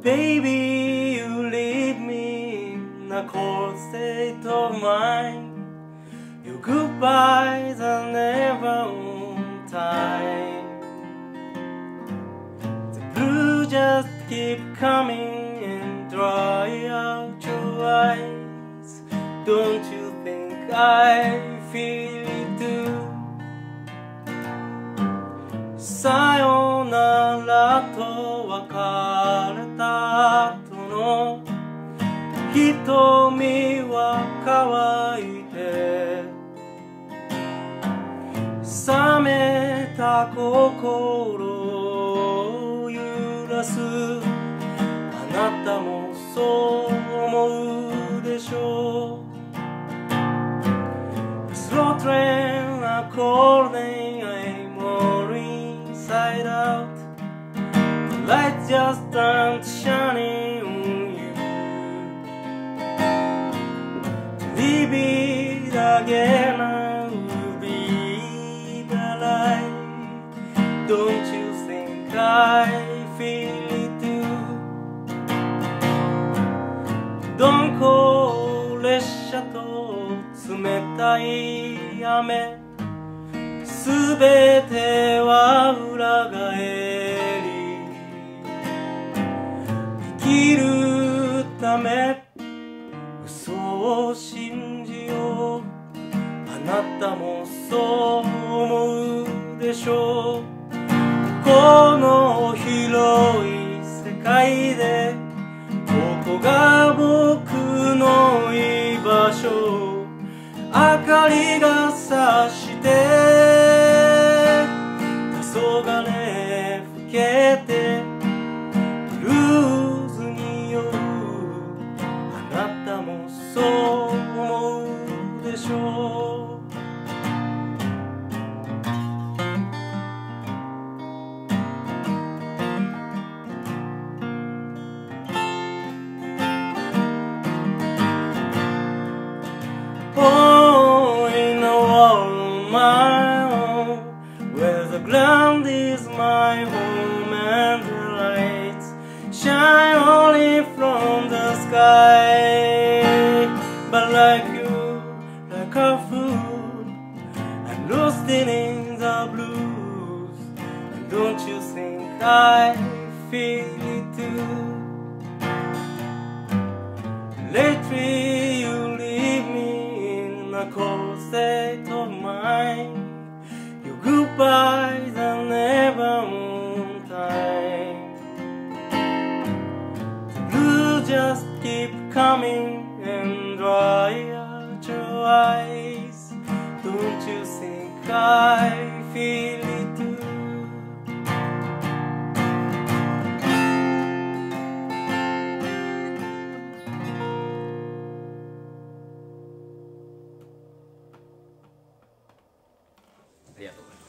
Baby, you leave me in a cold state of mind. Your goodbyes are never on time. The blue just keep coming and dry out your eyes. Don't you think I feel it too? さよならと別れた後の瞳は乾いて、冷めた心を揺らす。あなたもそう思うでしょう。Slow train are calling, I'm all inside out. The light just aren't shining on you. To leave it again, I will be the light. Don't you think I feel it too? 鈍行列車と冷たい雨、すべては裏返り、生きるため嘘を信じよう。あなたもそう思うでしょう。この広い世界でここが僕の居場所。明かりが差して黄昏ふけてブルーズに酔う。あなたもそう思うでしょう。Ground is my home and the lights shine only from the sky. But like you, like a fool, I'm lost in the blues. And don't you think I feel it too? Lately you leave me in a cold state of mind. Your goodbyes are never on time. The blue just keep coming and dry out your eyes. Don't you think I feel it too? ありがとうございます。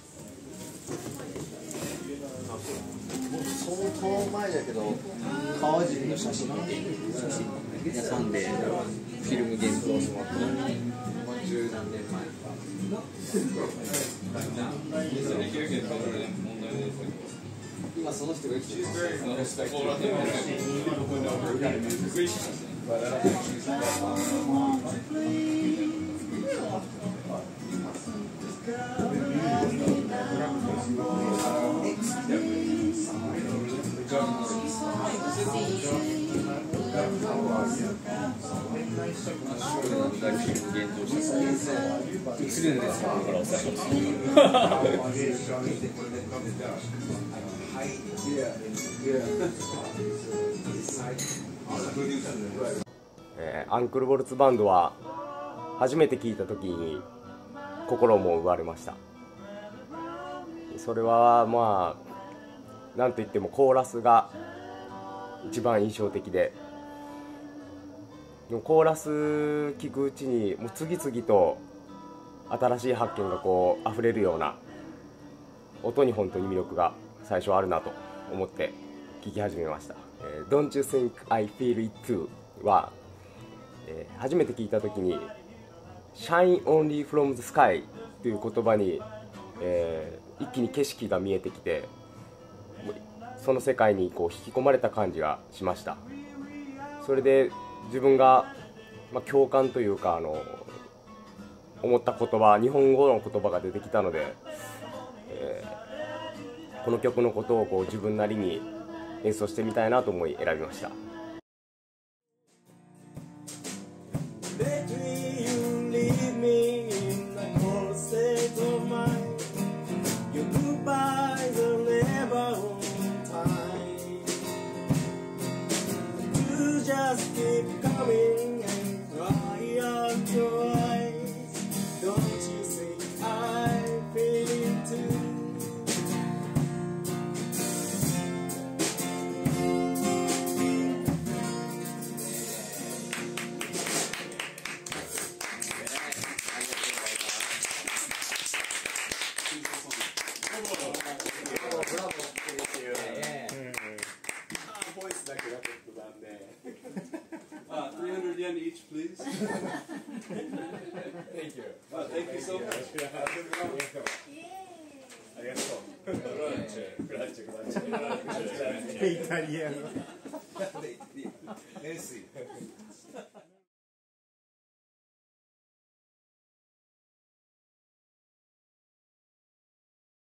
相当前だけど、川尻の写真屋さんでフィルム現像してもらった十何年前。今その人が生きてる。 アンクルボルツバンドは初めて聴いた時に心も奪われました。それはまあなんといってもコーラスが一番印象的で、コーラス聴くうちにもう次々と新しい発見がこう溢れるような音に本当に魅力が最初あるなと思って聴き始めました。Don't You Think I Feel It Too は、初めて聞いた時に Shine Only From the Sky という言葉に、一気に景色が見えてきて、 その世界にこう引き込まれた感じがしました。それで自分が、共感というか思った言葉、日本語の言葉が出てきたので、この曲のことをこう自分なりに演奏してみたいなと思い選びました。 Just keep coming and cry out your eyes. Don't you see I feel it too? $300 each, please. Thank you. Thank you so much. ありがとう。クラッチ。イタリアの。